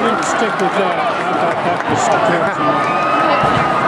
didn't stick with that. I thought that was